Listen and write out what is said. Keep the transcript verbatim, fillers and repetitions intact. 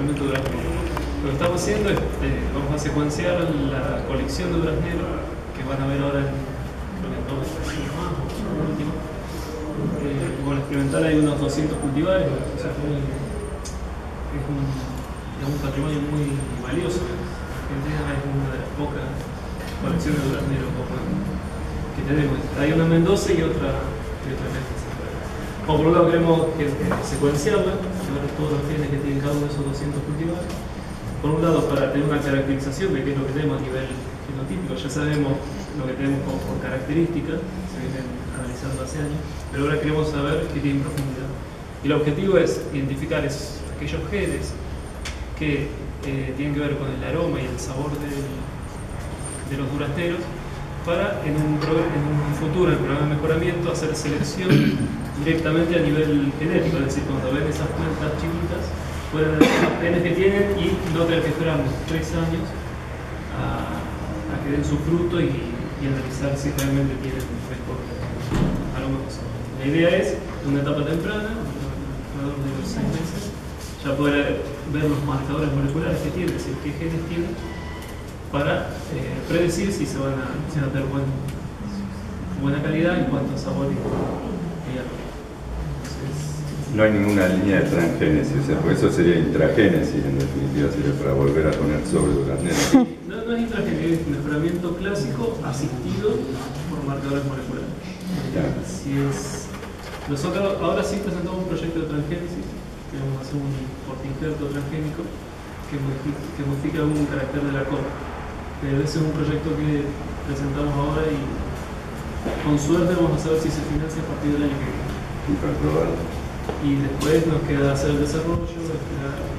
mejoramiento duraznero. Lo que estamos haciendo es, eh, vamos a secuenciar la colección de duraznero que van a ver ahora en, creo que en dos años más, o en último. Eh, con el experimental hay unos doscientos cultivares, o sea, es, muy, es un, es un patrimonio muy valioso. Argentina es una de las pocas colecciones de duraznero que tenemos. Hay una en Mendoza y otra, y otra en Mendoza. Por un lado queremos que, que secuenciarla, ver todos los genes que tienen cada uno de esos doscientos cultivares. Por un lado, para tener una caracterización de qué es lo que tenemos a nivel genotípico, ya sabemos lo que tenemos por, por características, se vienen analizando hace años, pero ahora queremos saber qué tiene en profundidad. Y el objetivo es identificar esos, aquellos genes que eh, tienen que ver con el aroma y el sabor del, de los durazneros, para en un, en un futuro, en el programa de mejoramiento, hacer selección directamente a nivel genético, es decir, cuando ven esas plantas chiquitas, pueden ver los genes que tienen y no tener que esperar tres años a, a que den su fruto y, y analizar si realmente tienen mejor aroma o sabor. La idea es, en una etapa temprana, alrededor de los seis meses, ya poder ver los marcadores moleculares que tienen, es decir, qué genes tienen, para eh, predecir si se van a, si van a tener buen, buena calidad en cuanto a sabor y, y aroma. No hay ninguna línea de transgénesis, porque eso sería intragénesis, en definitiva, sería para volver a poner sobre duraznero. No, no es intragénesis, es mejoramiento clásico asistido por marcadores moleculares. Claro. Así es. Nosotros ahora sí presentamos un proyecto de transgénesis, que vamos a hacer un portinjerto transgénico que modifica, que modifica algún carácter de la copa. Pero ese es un proyecto que presentamos ahora y con suerte vamos a saber si se financia a partir del año que viene. Y para probarlo. Y después nos queda hacer el desarrollo, esperar